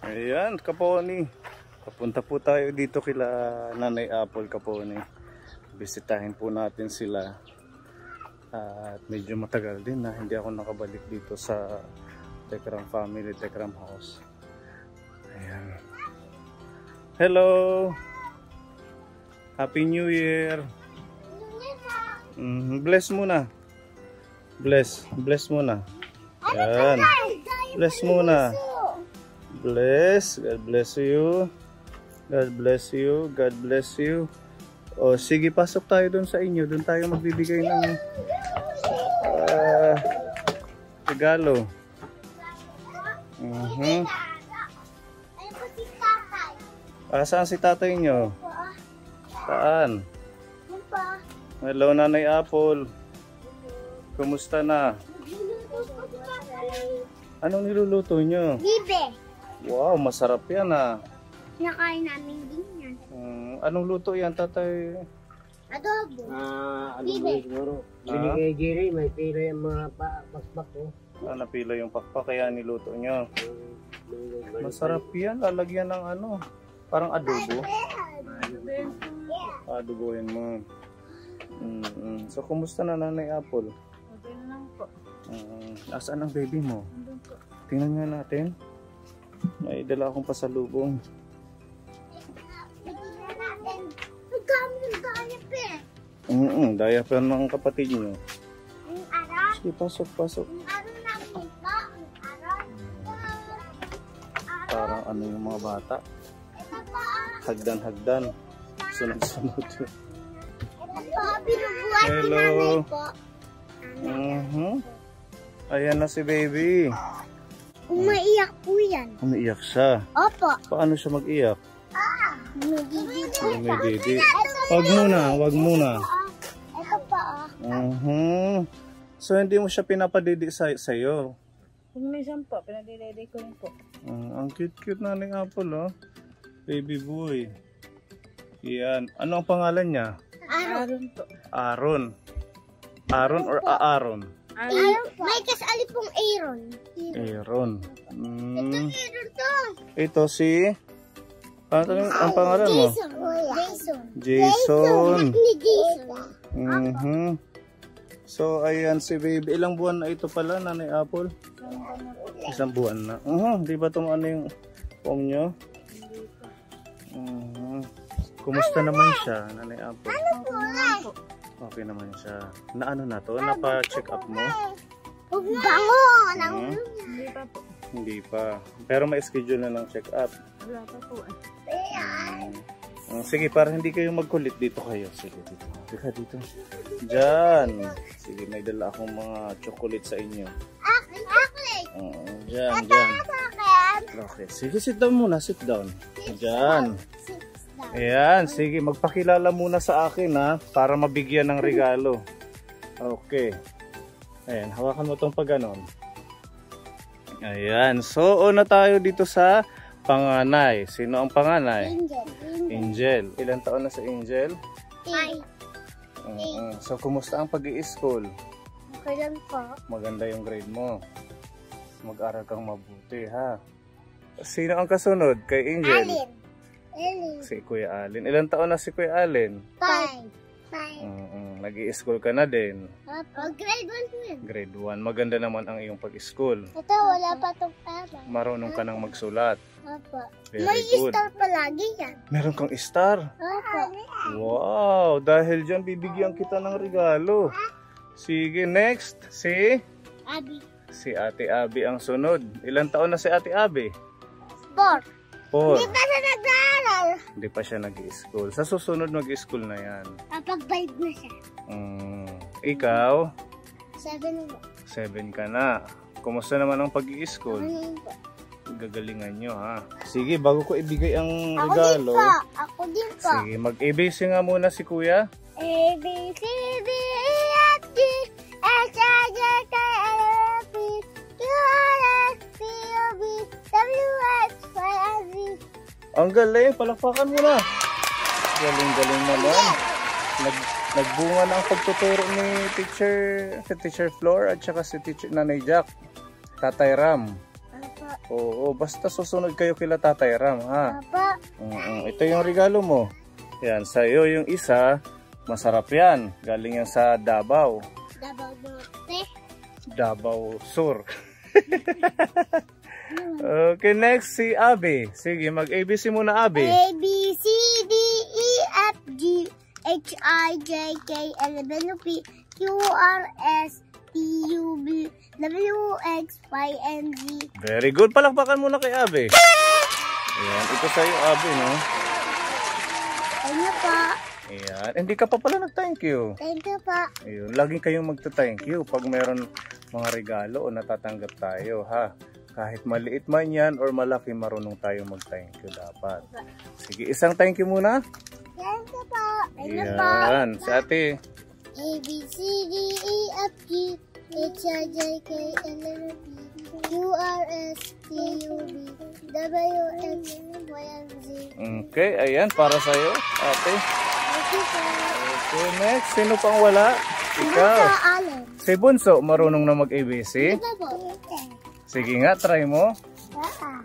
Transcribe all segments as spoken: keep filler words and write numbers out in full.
Ayan, Kaponi. Papunta po tayo dito kila Nanay Apple, Kaponi. Bisitahin po natin sila. At medyo matagal din na hindi ako nakabalik dito sa Tekram family, Tekram house. Ayan. Hello! Happy New Year! Mm, bless muna. Bless. Bless muna. Ayan. Bless muna. Bless. God bless you. God bless you. God bless you. O sige, pasok tayo doon sa inyo. Doon tayo magbibigay ng uh, regalo. Uh-huh. Ah, saan si tatay nyo? Saan? Hello, Nanay Apple. Kumusta na? Anong niluluto nyo? Bibe. Wow, masarap yan ah. Nakain namin din yan. Um, anong luto yan, tatay? Adobo. Ah, ano Bibe. mo siguro? Binigay Jerry, may pila yung mga pakpak ko. Ah, napila yung pakpak kaya niluto nyo. Masarap yan, lalagyan ng ano, parang adobo. Adobohin mo. Mm -hmm. So, kumusta na, Nanay Apple? Okay na lang po. Um, nasaan ang baby mo? Andun po. Tingnan nga natin. May dala akong pasalubong. Magkami ng diaper. Mm -mm, diaper ng kapatid nyo. Ang araw. Sige, pasok, pasok. Ang araw namin ito. Ang araw. Parang ano yung mga bata. Ito pa. Hagdan-hagdan. Sunod-sunod. Ito pa. Binubuhat ni Hello. nanay po. Uh-huh. Ayan na si baby. Umaiyak po yan. Umiiyak siya. Opo. Paano siya mag-iyak? Umigigil. Umididi. Wag muna, wag muna. Ito pa. Uh-huh. So hindi mo siya pinapadidi sa sa'yo. Kung minsan po, pinadidede ko rin po. Uh, ang cute-cute na ng Apple, oh. Baby boy. Yan. Ano ang pangalan niya? Araw. Aron po. Aaron. Aaron or Aaron? Aaron po. May kasali pong Aaron. Aaron. Mm. Aaron to. Ito si... Ano ang pangalan mo? Jason. Jason. Jason. Ni Jason. Mm-hmm. So, ayan si baby. Ilang buwan na ito pala, Nanay Apple? Isang buwan na. Uh-huh. Di ba itong ano yung form nyo? Uh-huh. Kumusta naman siya, Nanay Apple? Okay naman siya. Na ano na to? Napa-check up mo? Bango. Hmm? Hindi pa po. Hindi pa. Pero may schedule na ng check up. Wala pa po eh. Uh, sige, para hindi kayo magkulit, dito kayo. Sige, dito. Dito, dito. Diyan. Sige, may dala akong mga chocolate sa inyo. Chocolate. Uh, diyan, diyan. Okay, sige, sit down muna, sit down. Diyan. Ayan, sige, magpakilala muna sa akin ha, para mabigyan ng regalo. Okay. Ayan, hawakan mo itong pag ganon. Ayan, so una tayo dito sa panganay. Sino ang panganay? Angel. Angel. Ilan taon na si Angel? Five. Uh -uh. So, kumusta ang pag-i-school? Okay lang po. Maganda yung grade mo. Mag-aral kang mabuti ha. Sino ang kasunod kay Angel? Alin. Alin. Si Kuya Allen. Ilang taon na si Kuya Allen? Five. Five. Uh -uh. Nag-i-school ka na din. Opo. Grade one po yun. Grade one. Maganda naman ang iyong pag-school. Ito, wala pa itong pera. Marunong ka nang magsulat. Opo. Very May good. star palagi yan. Meron kang star. Opo. Wow! Dahil dyan, bibigyan kita ng regalo. Sige, next. Si? Abi. Si Ate Abby ang sunod. Ilang taon na si Ate Abby? Four. Four. Hindi pa siya nag-aaral. Hindi pa siya nag-i-school. Sa susunod mag-i-school na yan. Kapag five na siya. Mm, ikaw? Seven po. Seven ka na. Kumusta naman ang pag-i-school? Ano po? Gagalingan nyo ha. Sige, bago ko ibigay ang Ako din regalo. po. Ako din po. Sige, mag-A B C nga muna si Kuya. A, B, C, D, E, F, G, H, I, J, K, L, M, P, Q, R, S, T, U, V, W, X, Y, and Z. Ang galing, palakpakan mo na. Galing-galing naman. Nag nagbunga na ang pagtuturo ni teacher, si Teacher Flor at saka si Teacher Nanay Jack. Tatay Ram. Apa. Oo, basta susunod kayo kila Tatay Ram, ha? Papa. Mm, ito yung regalo mo. Yan, sa'yo yung isa. Masarap yan. Galing yan sa Davao. Davao Norte. Davao Sur. Okay, next si Abby. Sige, mag-A B C muna, Abby. A, B, C, D, E, F, G, H, I, J, K, L, M, N, O, P, Q, R, S, T, U, V, W, X, Y, and Z. Very good. Palakpakan muna kay Abby. Ayan, ito sa'yo, Abby, no? Ano po? Ayan. Hindi ka pa pala nag-thank you. Thank you po. Ayun, laging kayong magta-thank you pag mayroon mga regalo o natatanggap tayo, ha? Kahit maliit man yan or malaki, marunong tayo mag-thank you dapat. Sige, isang thank you muna. Thank you po. Ano po? Ayan, si ate. A, B, C, D, E, F, G, H, I, J, K, L, M, N, O, P, Q, R, S, T, U, V, W, X, Y, and Z. Okay, ayan, para sa'yo, ate. Thank you po. Okay, next. Sino pang wala? Ikaw. Ito, Alan. Si Bunso, marunong na mag-A B C? Ito po. Sige nga, try mo. Ah.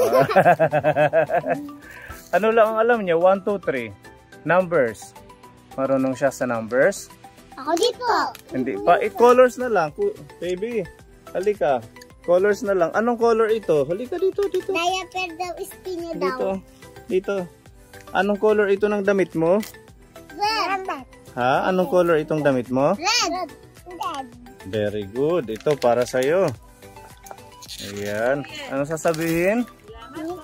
Ano lang ang alam niya? one, two, three. Numbers. Marunong siya sa numbers? Ako dito. Hindi pa. Eh, colors na lang. Ku- Baby, halika. Colors na lang. Anong color ito? Halika dito, dito. Diaper daw, spinny daw. Dito. Dito. Anong color ito ng damit mo? Red. Ha? Anong color itong damit mo? Red. Red. Very good. Ito para sa'yo. Ayan. Ano sasabihin? Dito.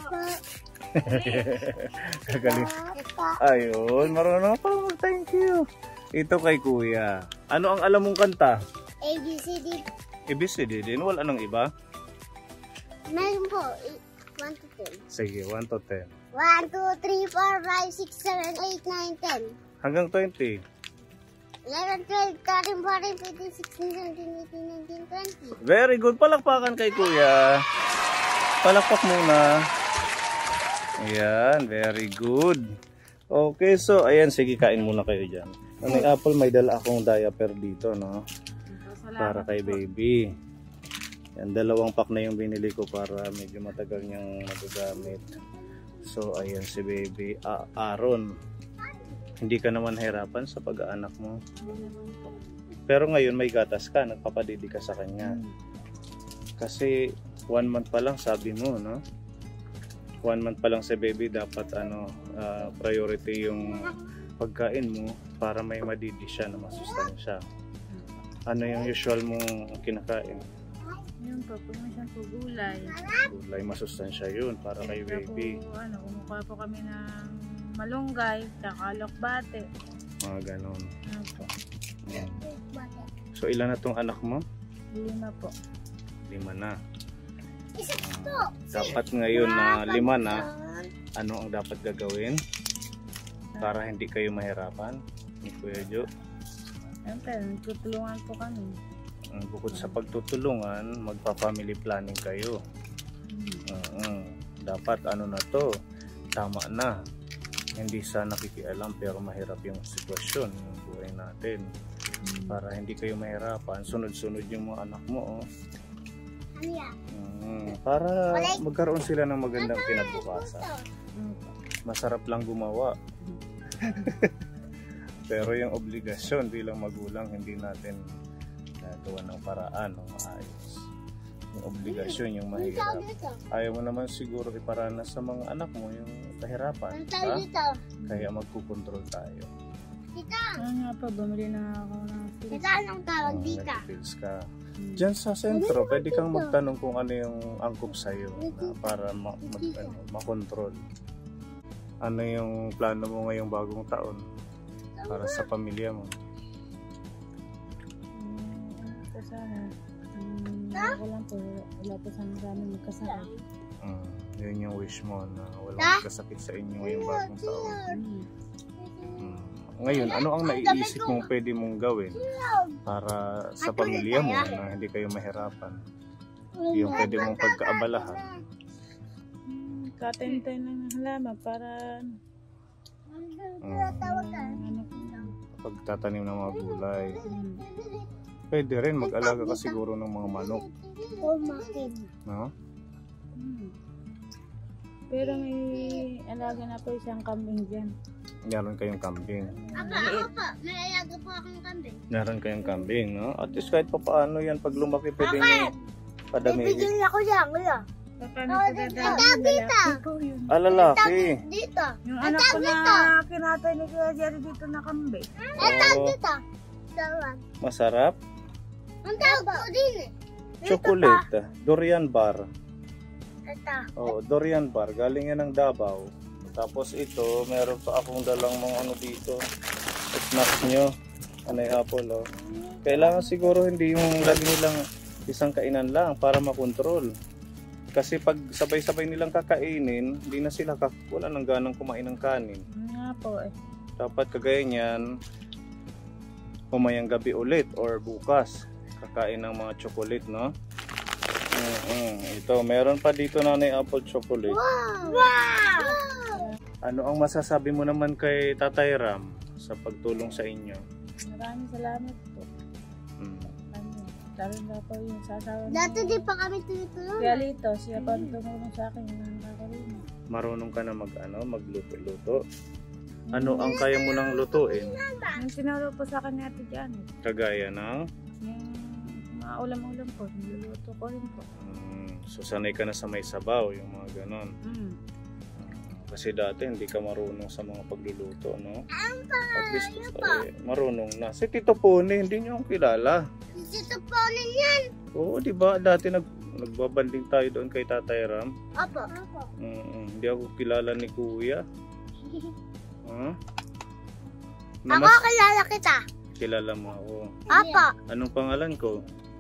Gagaling. Ito. Ayun. Marunong pa mag-thank you. Ito kay kuya. Ano ang alam mong kanta? A, B, C, D. A B C D din. Wala nang iba? Meron po. one to ten. Sige, one to ten. one, two, three, four, five, six, seven, eight, nine, ten. Hanggang twenty. eleven, twelve, thirteen, fourteen, fifteen, sixteen, seventeen, eighteen, nineteen, twenty. Very good. Palakpakan kay kuya. Palakpak muna. Ayan. Very good. Okay, so ayan. Sige, kain muna kayo dyan. May apple, may dala akong diaper dito, no? Para kay baby. Yan, dalawang pack na yung binili ko para medyo matagal niyang magagamit. So, ayan si baby. Ah, Aaron, hindi ka naman hirapan sa pag-aanak mo. Pero ngayon may gatas ka, nagpapadidi ka sa kanya. Kasi one month pa lang sabi mo, no? One month pa lang si baby, dapat ano, uh, priority yung pagkain mo para may madidi siya na masustansya. Ano yung usual mong kinakain? Yun po, pag minsan po gulay. Gulay, masustansya yun para kay Kaya baby. Po, ano, kumukuha po kami ng malunggay, tsaka alokbate. Mga ganon. Ano po, Mm. So ilan na tong anak mo? lima po. Lima na. Isa Ah, dapat ngayon na lima na, ano ang dapat gagawin para hindi kayo mahirapan ni Kuya Jo? Siyempre, nagtutulungan po kami. Ang bukod sa pagtutulungan, magpa-family planning kayo. Uh, dapat ano na to, tama na. Hindi sa nakikialam pero mahirap yung sitwasyon ng buhay natin. Para hindi kayo mahirapan, sunod-sunod yung mga anak mo. Oh. Ano yan? Mm, para magkaroon sila ng magandang kinabukasan. Ano po. Masarap lang gumawa. Pero yung obligasyon bilang magulang, hindi natin nagawa ng paraan ng maayos. Yung obligasyon, yung mahirap. Ayaw mo naman siguro iparanas sa mga anak mo yung kahirapan. Ano tawag Ha? dito? Kaya magkukontrol tayo. Dito. Ano nga po, bumili na ako ng Dito fruits. anong tawag Oh, dito? nag-pills ka. Diyan sa sentro, pwede kang magtanong kung ano yung angkop sa'yo na para ma- mag- ano, makontrol. Ano yung plano mo ngayong bagong taon para sa pamilya mo? Mm, ito sana. Mm, ako lang po, wala po sana sa amin magkasakit. Mm, yun yung wish mo na Ta? walang magkasakit sa inyo ngayong bagong taon. Mm. Mm. Ngayon, ano ang naiisip mong pwede mong gawin para sa pamilya mo na hindi kayo mahirapan? Yung pwede mong pagkaabalahan. Mm, katintay ng halaman para Mm. ano po. Pagtatanim ng mga gulay. Mm. Pwede rin mag-alaga ka siguro ng mga manok. Pumakin. No? Pero may alaga na po isang kambing dyan. Meron kayong kambing. Apa, ako po. May alaga po akong kambing. Meron kayong kambing, no? At least kahit pa paano yan, pag lumaki, pwede nyo padamihin. Bibigyan ako yan, kuya. Paano Oh, ko dito. dadaan? Dito. Lalaki po yun. Ah, lalaki. Dito. Yung anak ko na kinatay ni Kuya Jerry dito na kambing. Ang tawag Oo. dito. Tawag. Masarap. Ang tawag ko din eh. Chocolate. Durian bar. Ito. Oh, durian bar. Galing yan ng Davao. Tapos ito, meron pa akong dalang mga ano dito. Snacks nyo. Anay apple, oh. Kailangan siguro hindi yung lagi nilang isang kainan lang para makontrol. Kasi pag sabay-sabay nilang kakainin, hindi na sila kak wala nang ganang kumain ng kanin. Nga po eh. Dapat kagaya niyan, pumayang gabi ulit or bukas, kakain ng mga chocolate, no? Mm-mm. Ito, meron pa dito nanay apple chocolate. Wow! Wow! Ano ang masasabi mo naman kay Tatay Ram sa pagtulong sa inyo? Maraming salamat po. Mm. Ano, lalo na po yung sasawa niya. Dati di pa kami tinutulungan. Kaya Lito, siya pa ang tumulong sa akin yung nakakarino. Marunong ka na mag ano, magluto-luto. Ano ang kaya mo nang lutuin? Yung tinuro po sa akin ni Ate Janet, Kagaya ng yung mga ulam-ulam po, niluluto ko rin po. mm, so sanay ka na sa may sabaw, yung mga ganon. Mm. Kasi dati hindi ka marunong sa mga pagluluto, no? At least eh, marunong na. Si Tito Pony, hindi niyo akong kilala. Dito po rin yan. Oo, di ba? Dati nag nagbabanding tayo doon kay Tatay Ram. Opo. Opo. Mm, hindi ako kilala ni Kuya. Huh? Ako Namas, kilala kita. kilala mo ako. Opo. Anong pangalan ko?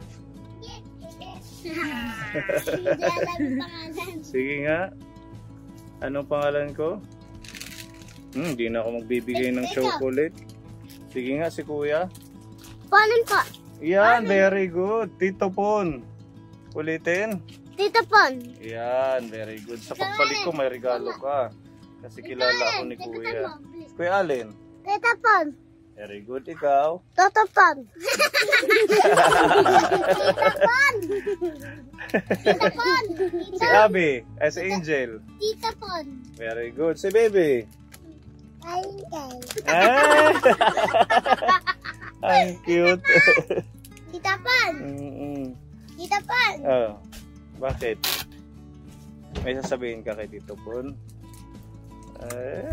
Hindi alam yung pangalan. Sige nga. Anong pangalan ko? Hmm, hindi na ako magbibigay ng chocolate. Sige nga, si Kuya. Ponin po. Yan, very good. Tito Pon. Ulitin. Tito Pon. Yan, very good. Sa pagbalik ko, may regalo ka. Kasi kilala ako ni Kuya. Kuya Alin. Tito Pon. Very good. Ikaw? Toto Pon. Tito Pon. Tito Pon. Si Abby. Ay, si Angel. Tito Pon. Very good. Si Baby. Angel. Ah! Ang cute. Tito Pon. Mm-mm. Tito Pon. Oh, bakit? May sasabihin ka kay Tito Pon? Ah.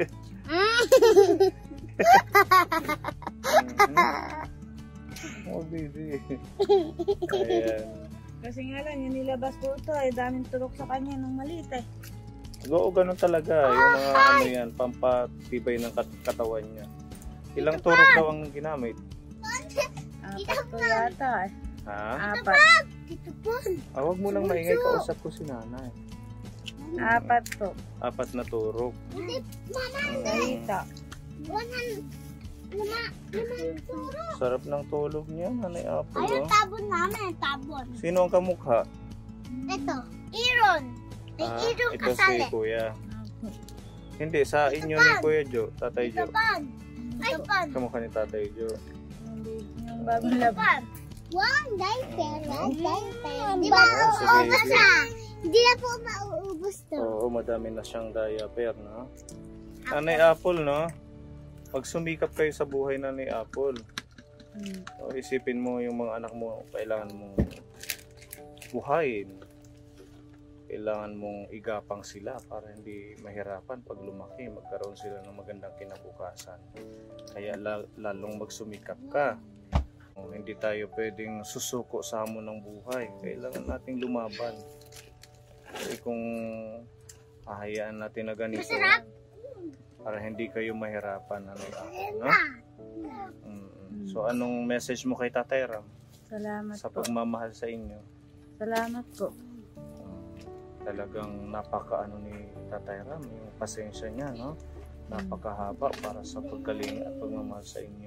Oh, baby. Ayan. Kasi nga lang, yung nilabas po ito, eh, daming turok sa kanya nung maliit eh. Oo, ganun talaga. Yung mga ano yan, pampatibay ng kat katawan niya. Ilang turok daw ang ginamit? Apat po yata eh. Ha? Apat. Tito Pon. Ah, huwag mo lang maingay, kausap ko si nanay. Apat po. Apat na turok. Salita. Wanan. Lima. Limang turo. Sarap ng tulog niya, nanay Apple. Ayun, Oh. tabon namin. Tabon. Sino ang kamukha? Ito. Iron. May Ah, Iron ito si kasali. Kuya. Hindi, sa inyo ni Kuya Jo, Tatay Tito Jo. Pon. Tito Pon. Kamukha ni Tatay Jo. Yung, yung bagong Tito lab. Pon. One diaper. One diaper. Di Ah, ba si mauubos baby. na? Hindi na po mauubos to. Oo, madami na siyang diaper, no? Nanay Apple, no? Pag sumikap kayo sa buhay na ni Apple, Hmm. o isipin mo yung mga anak mo, kailangan mong buhayin. Kailangan mong igapang sila para hindi mahirapan pag lumaki, magkaroon sila ng magandang kinabukasan. Kaya la- lalong magsumikap ka. O, hindi tayo pwedeng susuko sa hamon ng buhay. Kailangan nating lumaban. Kasi kung ahayaan natin na ganito, para hindi kayo mahirapan, ano yun, no? Mm. So anong message mo kay Tatay Ram Salamat sa po. pagmamahal sa inyo? Salamat po. Uh, talagang napaka ano ni Tatay Ram, yung pasensya niya, no? Napakahaba para sa pagkalinga at pagmamahal sa inyo.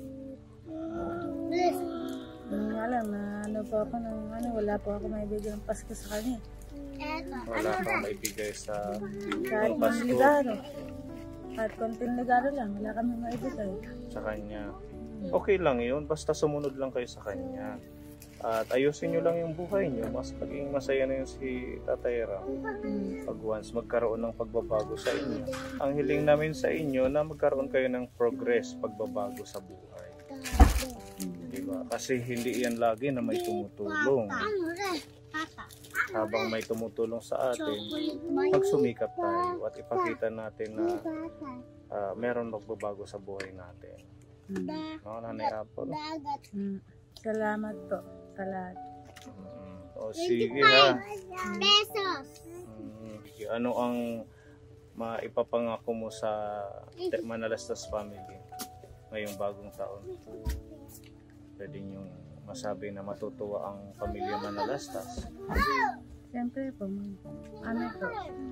Yung nga lang, na ano po ako nung ano, wala po ako maibigay ng Pasko sa kanya. Eto. Wala kang maibigay sa Kahit mga Pasko ligaro. Kahit konting ligaro lang, wala kami maibigay. sa kanya. Okay lang yun, basta sumunod lang kayo sa kanya. At ayusin nyo lang yung buhay nyo. Mas maging masaya na yun si Tatay Ram. Pag once magkaroon ng pagbabago sa inyo. Ang hiling namin sa inyo na magkaroon kayo ng progress, pagbabago sa buhay. Diba? Kasi hindi yan lagi na may tumutulong. Habang may tumutulong sa atin, magsumikap tayo at ipakita natin na uh, meron magbabago sa buhay natin. No, Nanay Apple? Mm. Salamat po sa lahat. Mm. O sige ha. Pesos. Mm. Ano ang maipapangako mo sa Manalastas family ngayong bagong taon? Pwede niyong masabi na matutuwa ang pamilya Manalastas. Siyempre po, ano po?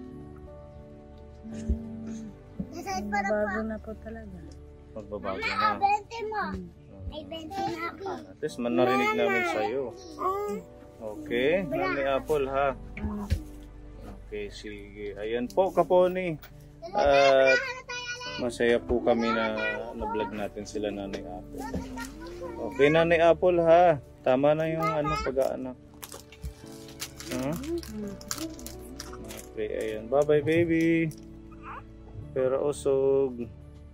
Mm, bago na po talaga. Magbabago na. Bente mo. Mm. Ay, bente na ako. At least man narinig namin sa'yo. Okay, Nanay Apple ha. Okay, sige. Ayan po, Kaponi. At masaya po kami na na-vlog natin sila Nanay Apple. Okay, Nanay Apple ha. Tama na yung ano, pag-aanak. Huh? Okay, ayan. Bye-bye, baby. Pero usog.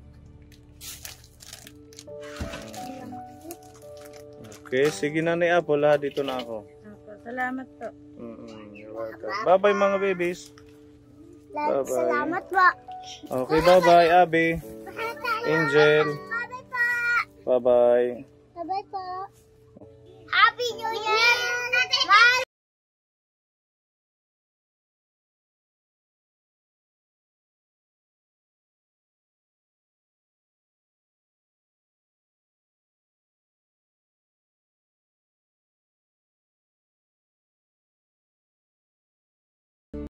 Okay, sige Nanay Apple ha. Dito na ako. Opo, salamat po. Mm-mm, you're welcome. Bye-bye mga babies. Bye-bye. Salamat po. Okay, bye-bye, Abby. Angel. Bye-bye po. Bye-bye. Bye-bye po. Happy New Year! Bye!